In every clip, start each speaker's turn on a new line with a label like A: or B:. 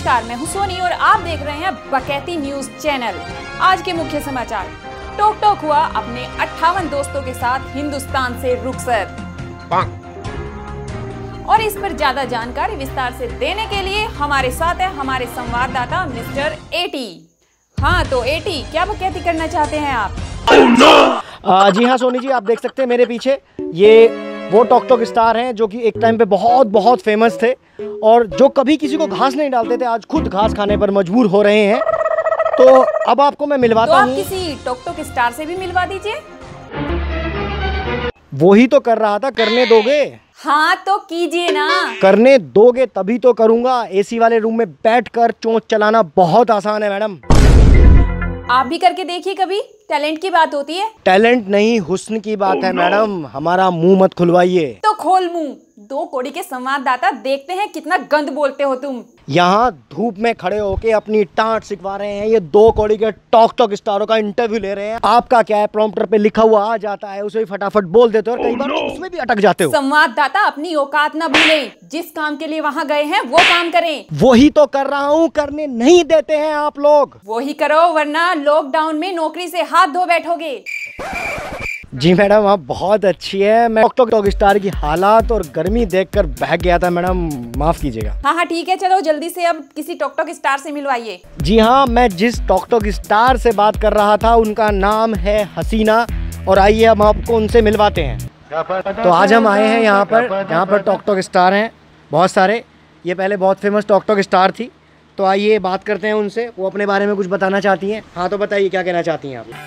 A: नमस्कार, मैं हूं सोनी और आप देख रहे हैं बकैती न्यूज चैनल। आज के मुख्य समाचार। टोक टोक हुआ अपने 58 दोस्तों के साथ हिंदुस्तान से रुखसत। और इस पर ज्यादा जानकारी विस्तार से देने के लिए हमारे साथ है हमारे संवाददाता मिस्टर एटी। हाँ तो एटी, क्या बकैती करना चाहते हैं आप?
B: जी हाँ सोनी जी, आप देख सकते हैं मेरे पीछे ये वो टॉक टॉक स्टार हैं जो कि एक टाइम पे बहुत फेमस थे और जो कभी किसी को घास नहीं डालते थे, आज खुद घास खाने पर मजबूर हो रहे हैं। तो अब आपको मैं मिलवाता हूँ।
A: तो आप किसी टॉक टॉक स्टार से भी मिलवा दीजिए।
B: वही तो कर रहा था, करने दोगे?
A: हाँ तो कीजिए ना।
B: करने दोगे तभी तो करूँगा। एसी वाले रूम में बैठकर चोंच चलाना बहुत आसान है मैडम।
A: आप भी करके देखिए कभी, टैलेंट की बात होती है।
B: टैलेंट नहीं, हुस्न की बात है मैडम। हमारा मुंह मत खुलवाइए।
A: तो खोल मुंह। दो कौड़ी के संवाददाता, देखते हैं कितना गंद बोलते हो तुम।
B: यहाँ धूप में खड़े होके अपनी टांट सिखवा रहे हैं, ये दो कौड़ी के टॉक टॉक स्टारों का इंटरव्यू ले रहे हैं। आपका क्या है, प्रॉम्प्टर पे लिखा हुआ आ जाता है, उसे फटाफट बोल देते हो और कई बार उसमें भी अटक जाते हो।
A: संवाददाता अपनी औकात न भूलें, जिस काम के लिए वहाँ गए हैं वो काम करें।
B: वही तो कर रहा हूँ, करने नहीं देते हैं आप लोग।
A: वही करो वरना लॉकडाउन में नौकरी से हाथ धो बैठोगे।
B: जी मैडम, आप बहुत अच्छी है। मैं टॉक टॉक स्टार की हालात और गर्मी देखकर बहक गया था मैडम, माफ कीजिएगा।
A: हाँ ठीक है, चलो जल्दी से अब किसी टॉक टॉक स्टार से मिलवाइए।
B: जी हाँ, मैं जिस टॉक टॉक स्टार से बात कर रहा था उनका नाम है हसीना, और आइए हम आपको उनसे मिलवाते हैं। तो आज हम आए हैं यहाँ पर टॉक टॉक स्टार हैं बहुत सारे। ये पहले बहुत फेमस टॉक टॉक स्टार थी, तो आइए बात करते हैं उनसे। वो अपने बारे में कुछ बताना चाहती हैं। हाँ तो बताइए, क्या कहना चाहती हैं आप?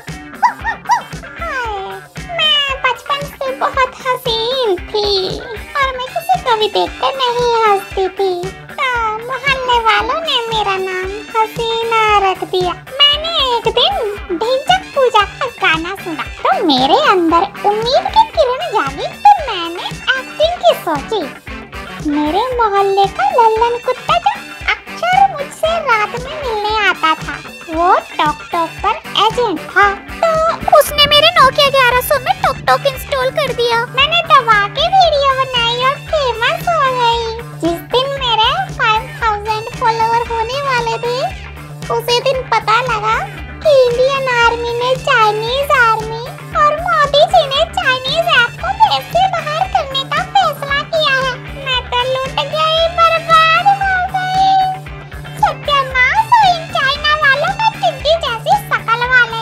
C: बहुत हसीन थी और मैं किसी को भी देखकर नहीं हंसती थी, तो मोहल्ले वालों ने मेरा नाम हसीना रख दिया। मैंने एक दिन ढिंचक पूजा का गाना सुना तो मेरे अंदर उम्मीद की किरण जागी, तो मैंने एक्टिंग की सोची। मेरे मोहल्ले का लल्लन कुत्ता जो अक्सर मुझसे रात में मिलने आता था, वो टॉक टॉक पर एजेंट था, तो उसने मेरे नोकिया 1100 में टॉक टॉक इंस्टॉल कर दिया। मैंने दबा के वीडियो बनाई और फेमस हो गई। जिस दिन मेरे 5000 फॉलोवर होने वाले थे, उसी दिन पता लगा कि इंडियन आर्मी ने चाइनीज आर्मी और मोदी जी ने चाइनीज ऐप को देश से बाहर करने का फैसला किया है। मैं तो लूट गई, बर्बाद हो गई। सत्यानाश हुई इन चाइना वालों का, टिड्डी जैसी शकल वाले।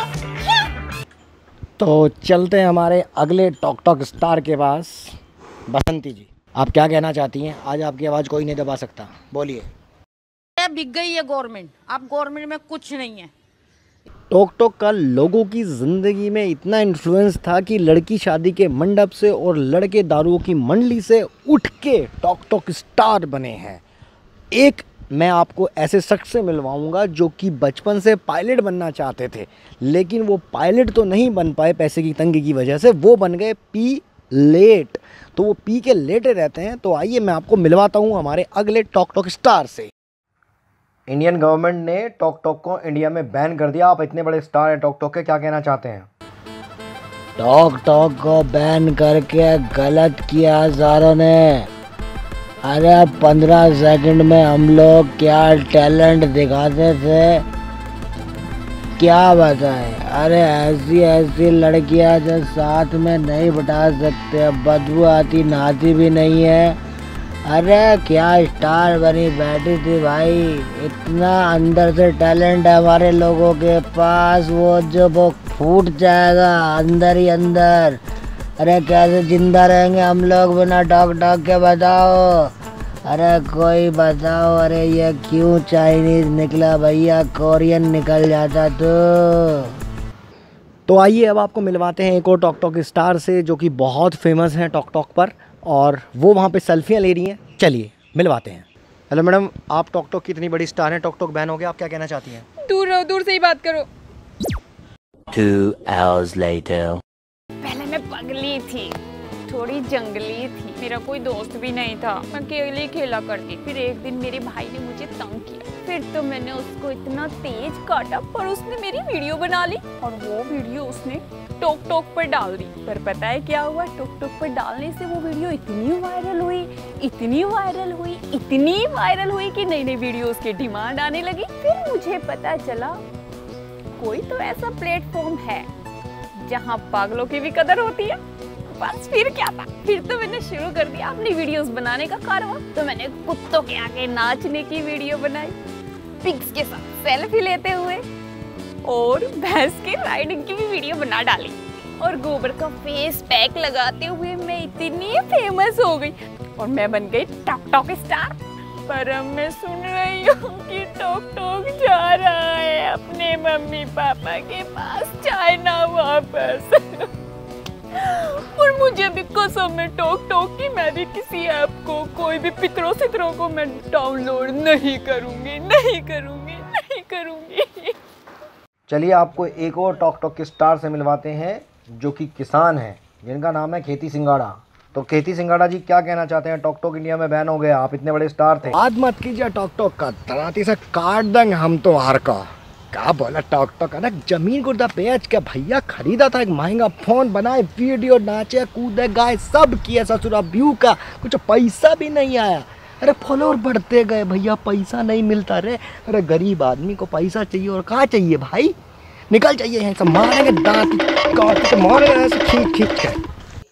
B: तो चलते हैं हमारे अगले टॉक टॉक स्टार के पास। बसंती जी, आप क्या कहना चाहती हैं? आज आपकी आवाज़ कोई नहीं दबा सकता, बोलिए।
D: बिक गई है गवर्नमेंट, अब गवर्नमेंट में कुछ नहीं है।
B: टॉक टॉक का लोगों की ज़िंदगी में इतना इन्फ्लुएंस था कि लड़की शादी के मंडप से और लड़के दारुओं की मंडली से उठ के टॉक टॉक स्टार बने हैं। एक मैं आपको ऐसे शख्स से मिलवाऊंगा जो कि बचपन से पायलट बनना चाहते थे, लेकिन वो पायलट तो नहीं बन पाए पैसे की तंगी की वजह से, वो बन गए पी लेट। तो वो पी के लेटे रहते हैं। तो आइए मैं आपको मिलवाता हूँ हमारे अगले टॉक टॉक स्टार से। इंडियन गवर्नमेंट ने टॉक टॉक को इंडिया में बैन कर दिया। आप इतने बड़े स्टार हैं टॉक टॉक के, क्या कहना चाहते हैं? टॉक टॉक को बैन करके गलत किया हजारों ने। अरे 15 सेकंड में हम लोग क्या टैलेंट दिखाते थे, क्या बताएं। अरे ऐसी लड़कियां जो साथ में नहीं बिठा सकते, बदबू आती, नहाती भी नहीं है। अरे क्या स्टार बनी बैठी थी भाई। इतना अंदर से टैलेंट है हमारे लोगों के पास, वो फूट जाएगा अंदर ही अंदर। अरे कैसे जिंदा रहेंगे हम लोग बिना टॉक टॉक के, बताओ। अरे कोई बताओ। अरे ये क्यों चाइनीज निकला भैया, कोरियन निकल जाता तो आइए अब आपको मिलवाते हैं एक और टॉक टॉक स्टार से जो कि बहुत फेमस हैं टॉक टॉक पर, और वो वहाँ पे सेल्फियाँ ले रही हैं। चलिए मिलवाते हैं। हेलो मैडम, आप टॉक टॉक की इतनी बड़ी स्टार हैं, टॉक टॉक बैन हो गया, आप क्या कहना चाहती हैं?
A: दूर रहो, दूर से ही बात करो।
E: 2 hours later.
A: पहले मैं पगली थी, थोड़ी जंगली थी, मेरा कोई दोस्त भी नहीं था, मैं अकेले खेला करती। फिर एक दिन मेरे भाई ने मुझे तंग किया, फिर तो मैंने उसको इतना तेज काटा पर उसने मेरी वीडियो बना ली और वो वीडियो उसने टोक टोक पर डाल दी। पर पता है क्या हुआ? टोक टोक पर डालने से वो वीडियो इतनी वायरल हुई, इतनी वायरल हुई, इतनी वायरल हुई कि नई नई वीडियोस की डिमांड आने लगी। फिर मुझे पता चला कोई तो ऐसा प्लेटफॉर्म है जहाँ पागलों की भी कदर होती है। बस फिर क्या था, फिर तो मैंने शुरू कर दिया अपनी वीडियोस बनाने का कारवां। तो मैंने कुत्तों के आगे नाचने की वीडियो बनाई, पिग्स के साथ सेल्फी लेते हुए, और भैंस की राइडिंग की भी वीडियो बना डाली, और गोबर का फेस पैक लगाते हुए मैं इतनी फेमस हो गई और मैं बन गई टॉक टॉक स्टार। पर अब मैं सुन रही हूँ कि टॉक टॉक जा रहा है अपने मम्मी पापा के पास चाइना वापस। और मुझे भी कसम है टॉक टॉक की, मैं भी किसी ऐप को, कोई भी पितरों सितरों को मैं डाउनलोड नहीं करूँगी, नहीं करूँगी, नहीं करूँगी।
B: चलिए आपको एक और टॉक टॉक के स्टार से मिलवाते हैं जो कि किसान हैं, जिनका नाम है खेती सिंगाड़ा। तो खेती सिंगाड़ा जी क्या कहना चाहते हैं? टॉक टॉक इंडिया में बैन हो गया, आप इतने बड़े स्टार थे। बात मत कीजिए टॉक टॉक का, तराती से काट देंगे हम तो हार का। क्या बोला टॉक टॉक? अरे जमीन गुर्दा बेच के भैया खरीदा था एक महंगा फोन, बनाए वीडियो, नाचे कूदे गाए सब किया ससुरा, व्यू का कुछ पैसा भी नहीं आया। अरे फॉलोअर बढ़ते गए भैया, पैसा नहीं मिलता रे। अरे गरीब आदमी को पैसा चाहिए और कहाँ चाहिए भाई? निकल चाहिए यहाँ से, मारेंगे दांत काट के मारेंगे ऐसे खींच खींच के।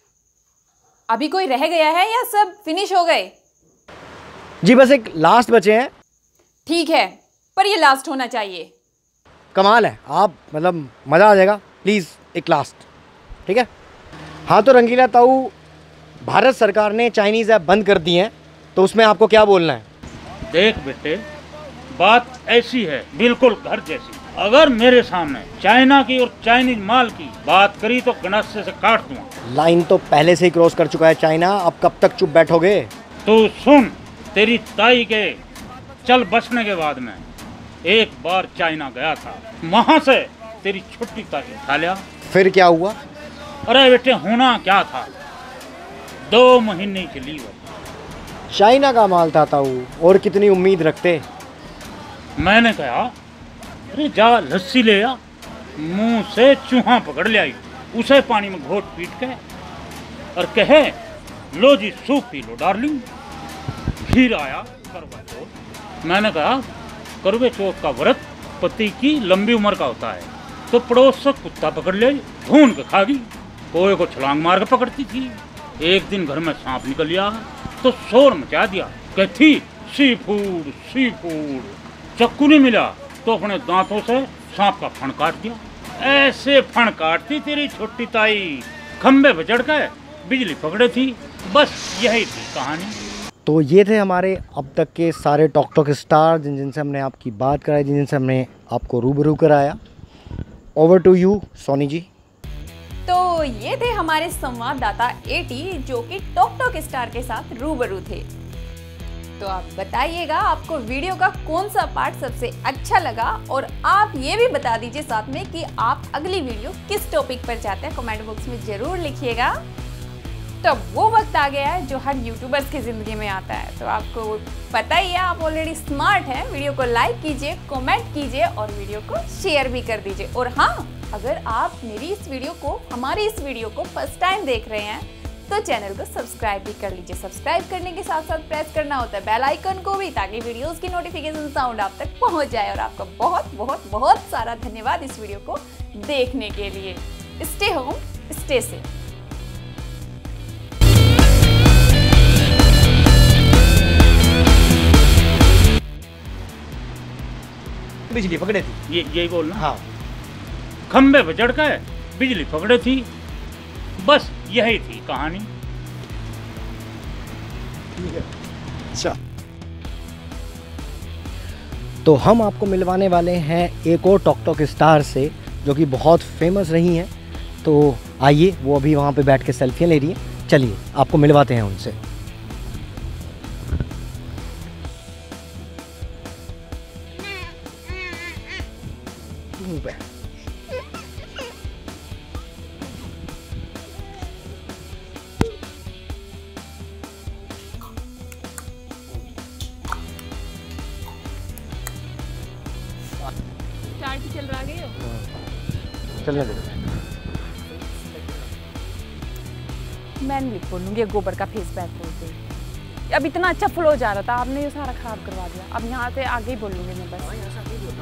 A: अभी कोई रह गया है या सब फिनिश हो गए?
B: जी बस एक लास्ट बचे हैं।
A: ठीक है, पर ये लास्ट होना चाहिए।
B: कमाल है आप, मतलब मज़ा आ जाएगा। प्लीज़ एक लास्ट, ठीक है? हाँ तो रंगीला ताऊ, भारत सरकार ने चाइनीज़ ऐप बंद कर दी हैं, तो उसमें आपको क्या बोलना है?
E: देख बेटे, बात ऐसी है बिल्कुल घर जैसी। अगर मेरे सामने चाइना की और चाइनीज माल की बात करी तो गणासे से काट दूंगा।
B: लाइन तो पहले से ही क्रॉस कर चुका है चाइना, अब कब तक चुप बैठोगे?
E: तो सुन, तेरी ताई के चल बसने के बाद में एक बार चाइना गया था, वहाँ से तेरी छुट्टी ताई उठा लिया।
B: फिर क्या हुआ?
E: अरे बेटे होना क्या था, 2 महीने चली वो।
B: चाइना का माल था ताऊ, और कितनी उम्मीद रखते?
E: मैंने कहा अरे जा लस्सी ले आ, मुंह से चूहा पकड़ ले आई, उसे पानी में घोट पीट के और कहे लो जी सूप पी लो डार्लिंग। फिर आया करवा चौथ। मैंने कहा करवे चौथ का व्रत पति की लंबी उम्र का होता है, तो पड़ोस से कुत्ता पकड़ ले भून के खा गई। कोए को छलांग मार के पकड़ती थी। एक दिन घर में सांप निकल गया तो शोर मचा दिया, कहती सी फूड सी फूड। चाकू नहीं मिला तो अपने दांतों से सांप का फण काट दिया। ऐसे फण काटती तेरी छोटी ताई, खंबे पे चढ़ के बिजली पकड़े थी। बस यही थी कहानी।
B: तो ये थे हमारे अब तक के सारे टॉक टॉक स्टार, जिनसे हमने आपकी बात कराई, जिनसे हमने आपको रूबरू कराया। Over to you Soni ji.
A: तो ये थे हमारे संवाददाता एटी, जो कि टॉक टॉक स्टार के साथ रूबरू थे। तो आप बताइएगा आपको वीडियो का कौन सा पार्ट सबसे अच्छा लगा, और आप ये भी बता दीजिए साथ में कि आप अगली वीडियो किस टॉपिक पर चाहते हैं। कमेंट बॉक्स में जरूर लिखिएगा। तो वो वक्त आ गया है जो हर यूट्यूबर्स की ज़िंदगी में आता है। तो आपको पता ही है, आप ऑलरेडी स्मार्ट हैं। वीडियो को लाइक कीजिए, कमेंट कीजिए और वीडियो को शेयर भी कर दीजिए। और हाँ, अगर आप हमारी इस वीडियो को फर्स्ट टाइम देख रहे हैं तो चैनल को सब्सक्राइब भी कर लीजिए। सब्सक्राइब करने के साथ साथ प्रेस करना होता है बेल आइकन को भी, ताकि वीडियोस की नोटिफिकेशन साउंड आप तक पहुंच जाए। और आपका बहुत बहुत बहुत सारा धन्यवाद इस वीडियो को देखने के लिए। Stay home, stay safe.
B: बिजली पकड़े थी,
E: ये यही बोलना।
B: हाँ।
E: खंबे पे चढ़ के बिजली पकड़े थी, बस यही थी कहानी।
B: अच्छा, तो हम आपको मिलवाने वाले हैं एक और टॉक टॉक स्टार से, जो कि बहुत फेमस रही हैं। तो आइए, वो अभी वहाँ पे बैठ के सेल्फियाँ ले रही हैं। चलिए आपको मिलवाते हैं उनसे।
A: की चल रहा गए हो।
B: चलने दो।
A: मैं नहीं बोलूँगी गोबर का फेस पैक बोलते। अब इतना अच्छा फ्लो जा रहा था, आपने ये सारा खराब करवा दिया। अब यहाँ से आगे ही बोलूँगी मैं बस।